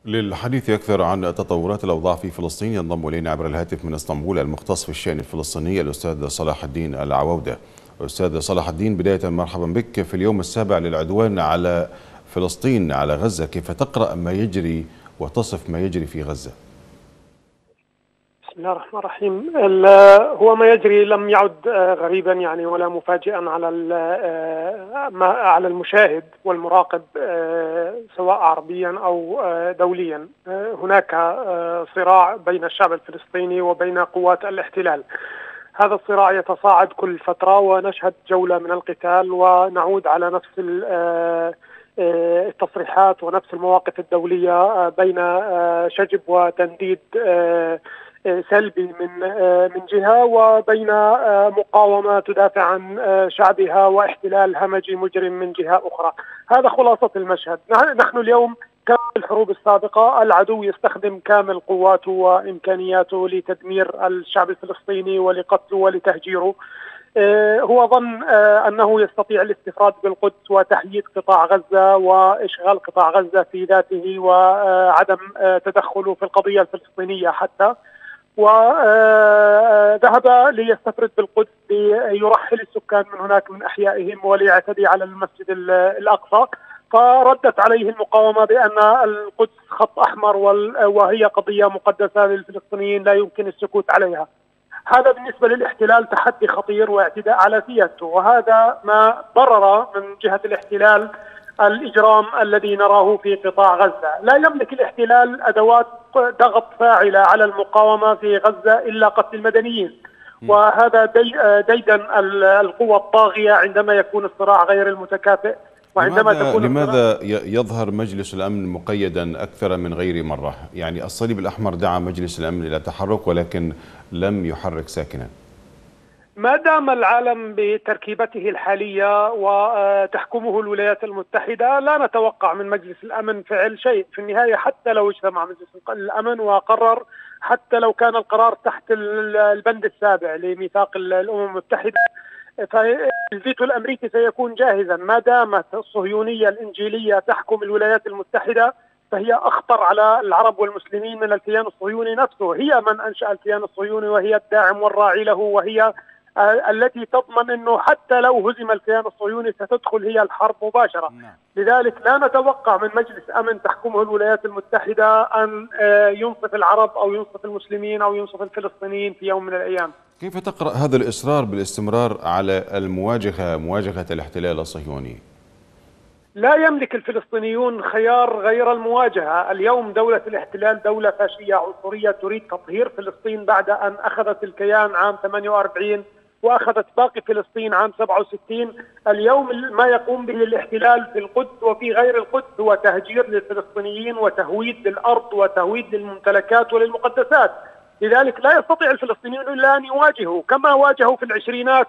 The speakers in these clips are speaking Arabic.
للحديث أكثر عن تطورات الأوضاع في فلسطين ينضم إلينا عبر الهاتف من اسطنبول المختص في الشأن الفلسطيني الأستاذ صلاح الدين العوودة. أستاذ صلاح الدين، بداية مرحبا بك في اليوم السابع للعدوان على فلسطين، على غزة. كيف تقرأ ما يجري وتصف ما يجري في غزة؟ بسم الله الرحمن الرحيم. هو ما يجري لم يعد غريبا يعني ولا مفاجئا على المشاهد والمراقب، سواء عربيا او دوليا. هناك صراع بين الشعب الفلسطيني وبين قوات الاحتلال. هذا الصراع يتصاعد كل فترة ونشهد جولة من القتال ونعود على نفس التصريحات ونفس المواقف الدولية بين شجب وتنديد سلبي من جهة، وبين مقاومة تدافع عن شعبها واحتلال همجي مجرم من جهة أخرى. هذا خلاصة المشهد. نحن اليوم كما في الحروب السابقة العدو يستخدم كامل قواته وإمكانياته لتدمير الشعب الفلسطيني ولقتله ولتهجيره. هو ظن أنه يستطيع الاستفراد بالقدس وتحييد قطاع غزة وإشغال قطاع غزة في ذاته وعدم تدخله في القضية الفلسطينية حتى، وذهب ليستفرد بالقدس ليرحل السكان من هناك من أحيائهم وليعتدي على المسجد الأقصى. فردت عليه المقاومة بأن القدس خط أحمر وهي قضية مقدسة للفلسطينيين لا يمكن السكوت عليها. هذا بالنسبة للاحتلال تحدي خطير واعتداء على سيادته، وهذا ما برر من جهة الاحتلال الإجرام الذي نراه في قطاع غزة. لا يملك الاحتلال أدوات ضغط فاعلة على المقاومة في غزة إلا قتل المدنيين، وهذا ديدن القوى الطاغية عندما يكون الصراع غير المتكافئ. وعندما لماذا يظهر مجلس الأمن مقيدا أكثر من غير مرة؟ يعني الصليب الأحمر دعا مجلس الأمن إلى تحرك ولكن لم يحرك ساكنا. ما دام العالم بتركيبته الحالية وتحكمه الولايات المتحدة لا نتوقع من مجلس الأمن فعل شيء. في النهاية حتى لو اجتمع مجلس الأمن وقرر، حتى لو كان القرار تحت البند السابع لميثاق الأمم المتحدة، فالفيتو الأمريكي سيكون جاهزا. ما دامت الصهيونية الإنجيلية تحكم الولايات المتحدة فهي أخطر على العرب والمسلمين من الكيان الصهيوني نفسه. هي من أنشأ الكيان الصهيوني وهي الداعم والراعي له، وهي التي تضمن أنه حتى لو هزم الكيان الصهيوني ستدخل هي الحرب مباشرة. لذلك لا نتوقع من مجلس أمن تحكمه الولايات المتحدة أن ينصف العرب أو ينصف المسلمين أو ينصف الفلسطينيين في يوم من الأيام. كيف تقرأ هذا الإصرار بالاستمرار على مواجهة الاحتلال الصهيوني؟ لا يملك الفلسطينيون خيار غير المواجهة. اليوم دولة الاحتلال دولة فاشية عنصرية تريد تطهير فلسطين بعد أن أخذت الكيان عام 48 وأخذت باقي فلسطين عام 67. اليوم ما يقوم به الاحتلال في القدس وفي غير القدس هو تهجير للفلسطينيين وتهويد للأرض وتهويد للممتلكات وللمقدسات. لذلك لا يستطيع الفلسطينيون إلا أن يواجهوا كما واجهوا في العشرينات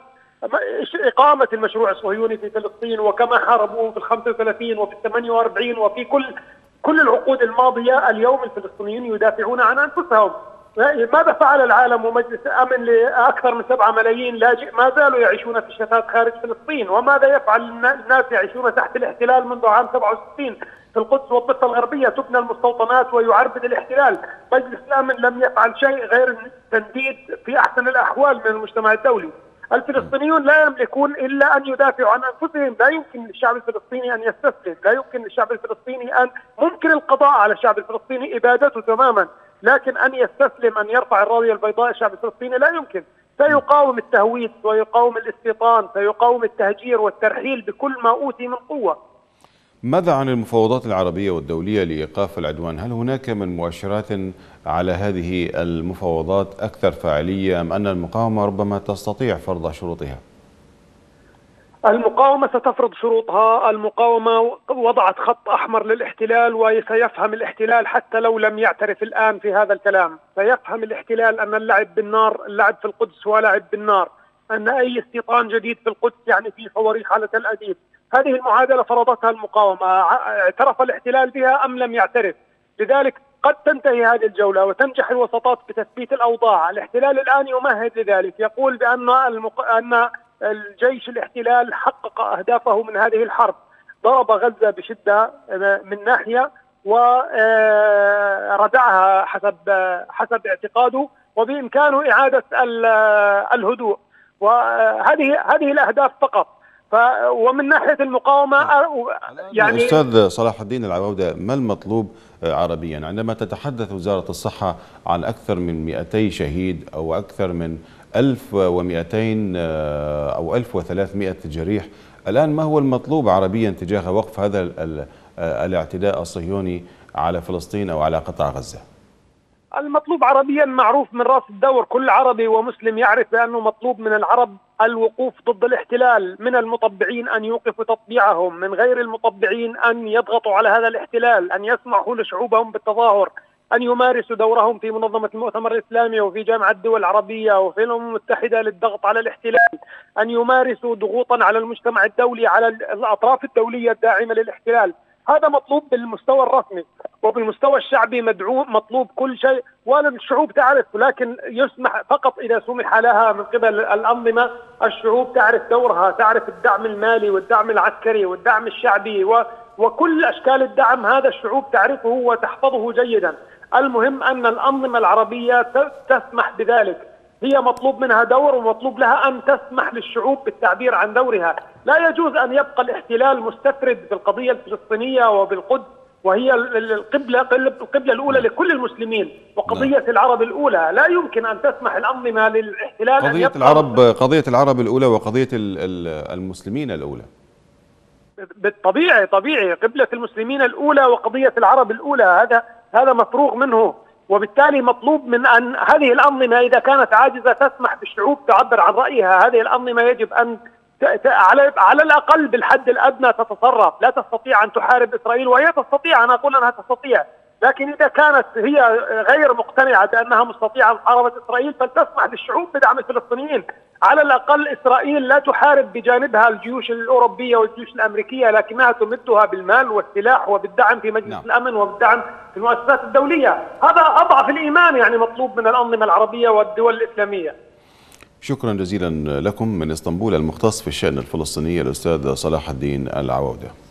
إقامة المشروع الصهيوني في فلسطين، وكما حاربوه في 35 وفي 48 وفي كل العقود الماضية. اليوم الفلسطينيون يدافعون عن أنفسهم. ماذا فعل العالم ومجلس الأمن لأكثر من 7 ملايين لاجئ ما زالوا يعيشون في الشتات خارج فلسطين؟ وماذا يفعل الناس يعيشون تحت الاحتلال منذ عام 67 في القدس والضفة الغربية؟ تبنى المستوطنات ويعربد الاحتلال. مجلس الأمن لم يفعل شيء غير التنديد في أحسن الأحوال من المجتمع الدولي. الفلسطينيون لا يملكون إلا أن يدافعوا عن أنفسهم. لا يمكن للشعب الفلسطيني أن يستسلم، لا يمكن للشعب الفلسطيني ممكن القضاء على الشعب الفلسطيني إبادته تماما، لكن أن يستسلم أن يرفع الراية البيضاء الشعب الفلسطيني لا يمكن. سيقاوم التهويد ويقاوم الاستيطان، سيقاوم التهجير والترحيل بكل ما أوتي من قوة. ماذا عن المفاوضات العربية والدولية لإيقاف العدوان؟ هل هناك من مؤشرات على هذه المفاوضات أكثر فاعلية أم أن المقاومة ربما تستطيع فرض شروطها؟ المقاومة ستفرض شروطها. المقاومة وضعت خط أحمر للاحتلال، وسيفهم الاحتلال حتى لو لم يعترف الآن في هذا الكلام. سيفهم الاحتلال أن اللعب بالنار، اللعب في القدس هو لعب بالنار، أن أي استيطان جديد في القدس يعني في صواريخ على تل أبيب. هذه المعادلة فرضتها المقاومة، اعترف الاحتلال بها أم لم يعترف. لذلك قد تنتهي هذه الجولة وتنجح الوساطات بتثبيت الأوضاع. الاحتلال الآن يمهد لذلك، يقول بأن أن الجيش الاحتلال حقق أهدافه من هذه الحرب. ضرب غزة بشدة من ناحية، ردعها حسب اعتقاده، وبإمكانه إعادة الهدوء. وهذه الأهداف فقط. ومن ناحية المقاومة يعني أستاذ صلاح الدين العواودة، ما المطلوب عربيا عندما تتحدث وزارة الصحة عن أكثر من 200 شهيد أو أكثر من 1200 أو 1300 جريح؟ الآن ما هو المطلوب عربيا تجاه وقف هذا الاعتداء الصهيوني على فلسطين أو على قطاع غزة؟ المطلوب عربيا معروف من راس الدور، كل عربي ومسلم يعرف بأنه مطلوب من العرب الوقوف ضد الاحتلال، من المطبعين أن يوقفوا تطبيعهم، من غير المطبعين أن يضغطوا على هذا الاحتلال، أن يسمحوا لشعوبهم بالتظاهر، أن يمارسوا دورهم في منظمة المؤتمر الإسلامي وفي جامعة الدول العربية وفي الأمم المتحدة للضغط على الاحتلال، أن يمارسوا ضغوطا على المجتمع الدولي، على الأطراف الدولية الداعمة للاحتلال. هذا مطلوب بالمستوى الرسمي، وبالمستوى الشعبي مطلوب كل شيء، والشعوب تعرف، لكن يسمح فقط إذا سمح لها من قبل الأنظمة. الشعوب تعرف دورها، تعرف الدعم المالي والدعم العسكري والدعم الشعبي وكل أشكال الدعم، هذا الشعوب تعرفه وتحفظه جيدا. المهم أن الأنظمة العربية تسمح بذلك، هي مطلوب منها دور، ومطلوب لها أن تسمح للشعوب بالتعبير عن دورها. لا يجوز أن يبقى الاحتلال مستفرد في القضية الفلسطينية وبالقدس، وهي القبلة الأولى لكل المسلمين وقضية العرب الأولى. لا يمكن أن تسمح الأنظمة للاحتلال قضية العرب الأولى وقضية المسلمين الأولى. طبيعي قبلة المسلمين الأولى وقضية العرب الأولى، هذا مفروغ منه. وبالتالي مطلوب من أن هذه الأنظمة إذا كانت عاجزة تسمح بالشعوب تعبر عن رأيها. هذه الأنظمة يجب أن على الأقل بالحد الأدنى تتصرف. لا تستطيع أن تحارب إسرائيل، وهي تستطيع، أنا أقول أنها تستطيع، لكن إذا كانت هي غير مقتنعة بأنها مستطيعة محاربة إسرائيل فلتسمح للشعوب بدعم الفلسطينيين. على الأقل إسرائيل لا تحارب بجانبها الجيوش الأوروبية والجيوش الأمريكية، لكنها تمدها بالمال والسلاح وبالدعم في مجلس الأمن وبالدعم في المؤسسات الدولية. هذا أضعف الإيمان يعني مطلوب من الأنظمة العربية والدول الإسلامية. شكرا جزيلا لكم. من اسطنبول المختص في الشأن الفلسطيني الأستاذ صلاح الدين العواودة.